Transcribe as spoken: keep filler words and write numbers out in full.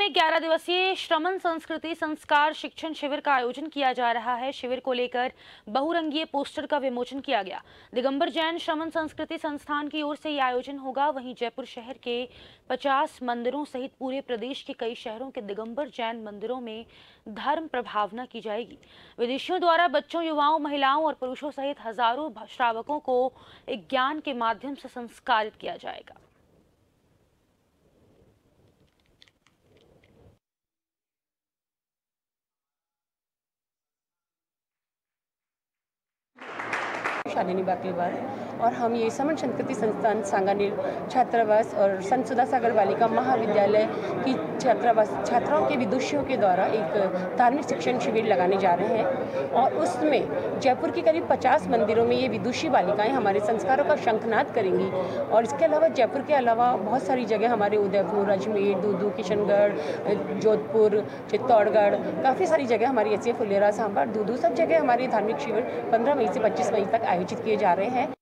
में ग्यारह दिवसीय श्रमण संस्कृति संस्कार शिक्षण शिविर का आयोजन किया जा रहा है। शिविर को लेकर बहुरंगीय पोस्टर का विमोचन किया गया। दिगंबर जैन श्रमण संस्कृति संस्थान की ओर से यह आयोजन होगा। वहीं जयपुर शहर के पचास मंदिरों सहित पूरे प्रदेश के कई शहरों के दिगंबर जैन मंदिरों में धर्म प्रभावना की जाएगी। विदेशियों द्वारा बच्चों, युवाओं, महिलाओं और पुरुषों सहित हजारों श्रावकों को एक ज्ञान के माध्यम से संस्कारित किया जाएगा। शालिनी बाकलीवाल और हम ये श्रमण संस्कृति संस्थान सांगानेर छात्रावास और संत सुधा सागर बालिका महाविद्यालय की छात्रावास छात्राओं के विदुषियों के द्वारा एक धार्मिक शिक्षण शिविर लगाने जा रहे हैं। और उसमें जयपुर की करीब पचास मंदिरों में ये विदुषी बालिकाएं हमारे संस्कारों का शंखनाद करेंगी। और इसके अलावा जयपुर के अलावा बहुत सारी जगह हमारे उदयपुर, अजमेर, दूदू, किशनगढ़, जोधपुर, चित्तौड़गढ़, काफ़ी सारी जगह हमारी ऐसी फुलेरा, सांभर, दूदू, सब जगह हमारे धार्मिक शिविर पंद्रह मई से पच्चीस मई तक आयोजित किए जा रहे हैं।